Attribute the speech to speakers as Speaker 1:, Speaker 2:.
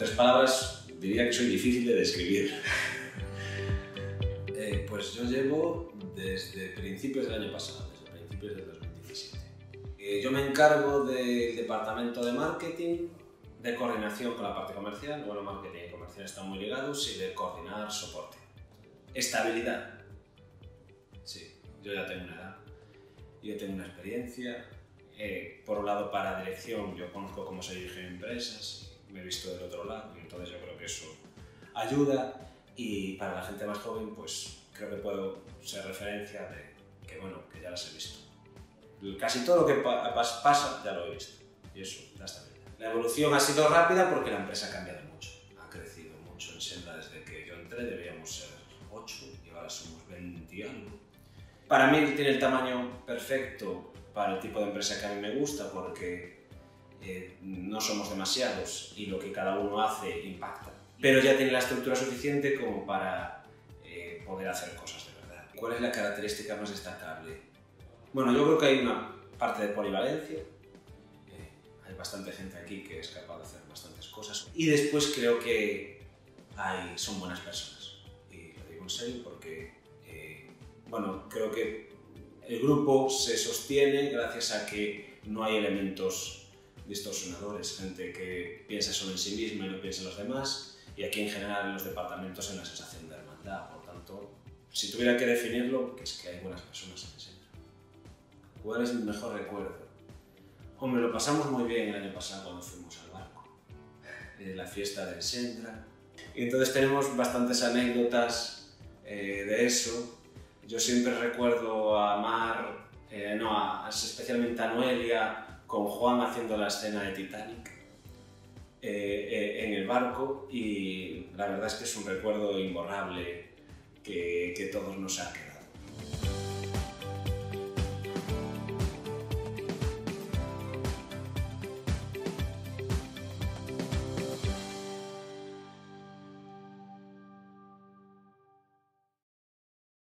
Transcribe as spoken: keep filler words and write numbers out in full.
Speaker 1: tres palabras diría que soy difícil de describir.
Speaker 2: Eh, pues yo llevo desde principios del año pasado, desde principios del dos mil diecisiete.
Speaker 1: Eh, yo me encargo del departamento de marketing, de coordinación con la parte comercial. Bueno, marketing y comercial están muy ligados, y de coordinar soporte. Estabilidad. Sí, yo ya tengo una edad, yo tengo una experiencia. Eh, por un lado, para dirección, yo conozco cómo se dirigen empresas, me he visto del otro lado, y entonces yo creo que eso ayuda. Y para la gente más joven, pues creo que puedo ser referencia de que, bueno, que ya las he visto. Casi todo lo que pa pasa ya lo he visto, y eso da estabilidad. La evolución ha sido rápida porque la empresa ha cambiado mucho, ha crecido mucho en Sendra. Desde que yo entré debíamos ser ocho y ahora somos veinte y algo. Para mí tiene el tamaño perfecto para el tipo de empresa que a mí me gusta, porque eh, no somos demasiados y lo que cada uno hace impacta. Pero ya tiene la estructura suficiente como para eh, poder hacer cosas de verdad.
Speaker 2: ¿Cuál es la característica más destacable?
Speaker 1: Bueno, yo creo que hay una parte de polivalencia. Eh, hay bastante gente aquí que es capaz de hacer bastantes cosas. Y después creo que hay, son buenas personas. Y lo digo en serio porque, eh, bueno, creo que el grupo se sostiene gracias a que no hay elementos distorsionadores, gente que piensa solo en sí misma y no piensa en los demás. Y aquí en general en los departamentos hay una sensación de hermandad. Por tanto, si tuviera que definirlo, que es que hay buenas personas en el centro. ¿Cuál es mi mejor recuerdo? Hombre, lo pasamos muy bien el año pasado cuando fuimos al barco, en la fiesta del Sendra. Y entonces tenemos bastantes anécdotas eh, de eso. Yo siempre recuerdo a Mar, eh, no, a, especialmente a Noelia, con Juan haciendo la escena de Titanic eh, eh, en el barco, y la verdad es que es un recuerdo imborrable que, que todos nos ha quedado.